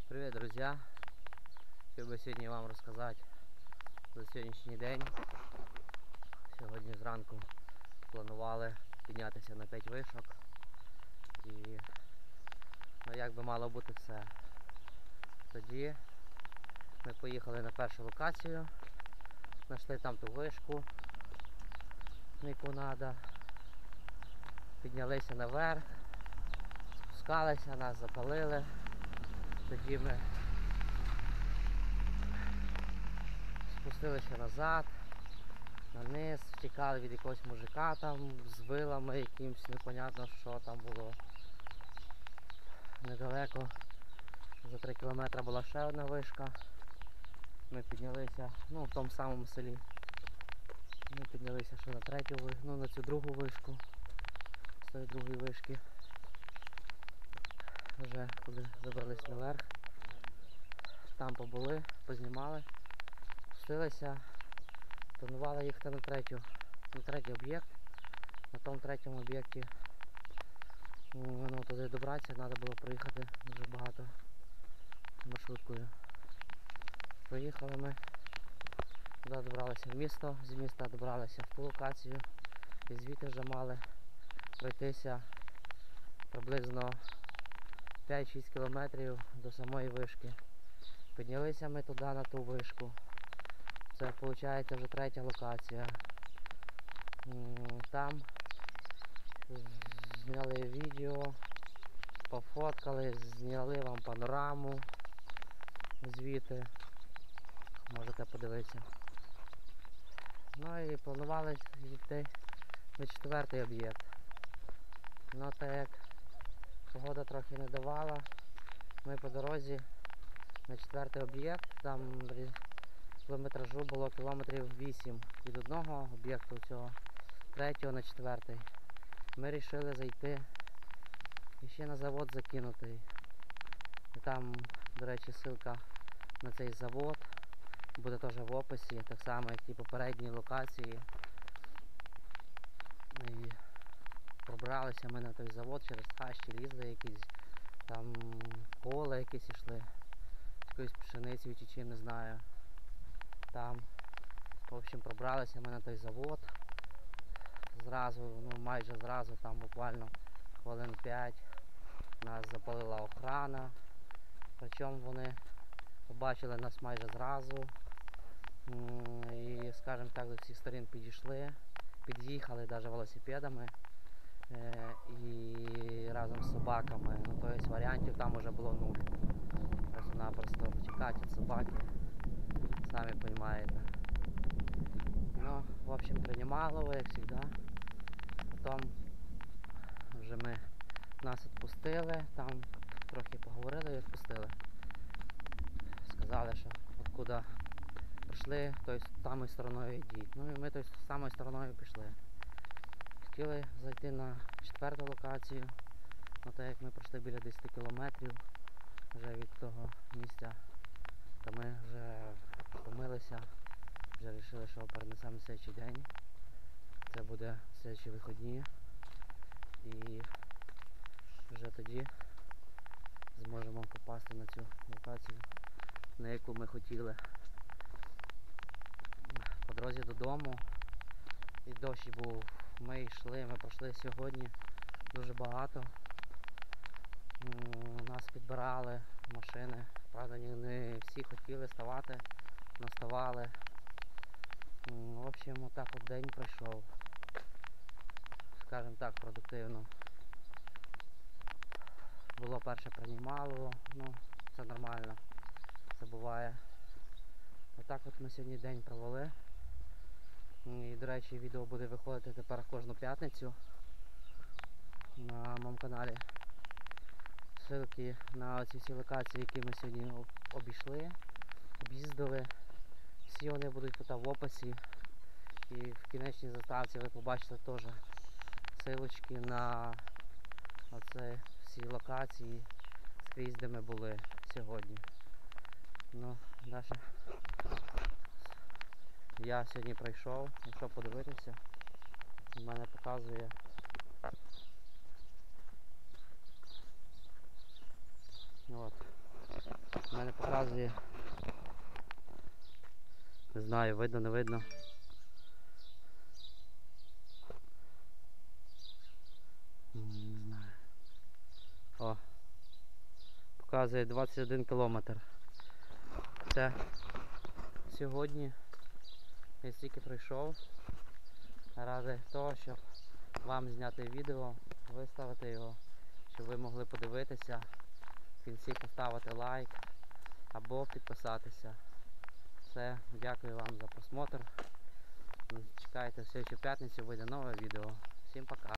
Привет, друзья! Хотів би сьогодні вам розказати за сьогоднішній день. Сьогодні зранку планували піднятися на 5 вишок і як би мало бути все. Тоді ми поїхали на першу локацію, знайшли там ту вишку, яку треба, піднялися наверх, спускалися, нас запалили. Тоді ми спустилися назад, на низ, втікали від якогось мужика там з вилами якимось, непонятно що там було. Недалеко, за 3 кілометри була ще одна вишка. Ми піднялися, в тому самому селі. Ми піднялися ще на третю вишку, на цю другу вишку. З тої другої вишки. Вже коли забрались наверх, там побули, познімали, спустилися, планували їхати на третій об'єкт. На тому третьому об'єкті туди добратися, треба було проїхати дуже багато маршруткою. Проїхали ми, туди добралися в місто, з міста добралися в ту локацію і звідти вже мали пройтися приблизно 5-6 кілометрів до самої вишки. Піднялися ми туди на ту вишку. Це виходить вже третя локація. Там зняли відео, пофоткали, зняли вам панораму звідти. Можете подивитися. І планували йти на 4-й об'єкт. Так як погода трохи не давала, ми по дорозі на 4-й об'єкт, там кілометражу було кілометрів 8 від одного об'єкту цього, 3-го на 4-й. Ми вирішили зайти ще на завод закинутий. І там, до речі, ссылка на цей завод буде теж в описі, так само як і попередні локації. І пробралися ми на той завод, через хащі лізли якісь, там поле якесь йшли, якоїсь пшениці чи чим, не знаю. Там, в общем, пробралися ми на той завод. Зразу, майже зразу, там буквально хвилин 5 нас запалила охрана. Причому вони побачили нас майже зразу. І, скажімо так, до всіх сторін під'їхали навіть велосипедами і разом з собаками. Тобто варіантів там вже було 0. Просто-напросто втікати від собаки, самі розумієте. В общем, приймало, як завжди. Потім вже нас відпустили, там трохи поговорили і відпустили. Сказали, що откуда прийшли, тою самою стороною йдіть. І ми тою самою стороною пішли. Хотіли зайти на 4-ту локацію, так як ми пройшли біля 10 кілометрів вже від того місця, то ми вже втомилися, вже вирішили, що перенесемо на слідчий день. Це буде слідчі вихідні. І вже тоді зможемо попасти на цю локацію, на яку ми хотіли. По дорозі додому і дощ був. Ми пройшли сьогодні дуже багато. Нас підбирали машини. Правда, не всі хотіли ставати, але ставали. В общем, отак от день пройшов. Скажімо так, продуктивно. Було перше приймало, це нормально, це буває. Отак от ми сьогодні день провели. І, до речі, відео буде виходити тепер кожну п'ятницю на моєму каналі. Ссылки на ці всі локації, які ми сьогодні об'їздили. Всі вони будуть тут в описі. І в кінечній заставці ви побачите теж ссылочки на всі локації, скрізь, де ми були сьогодні. Далі я сьогодні пройшов, якщо подивитися, в мене показує У мене показує. Не знаю, видно, не видно. Не знаю. О. Показує 21 кілометр. Це сьогодні я стільки прийшов ради того, щоб вам зняти відео, виставити його, щоб ви могли подивитися, в кінці поставити лайк або підписатися. Все, дякую вам за просмотр. Чекайте, в следующую п'ятницю вийде нове відео. Всім пока!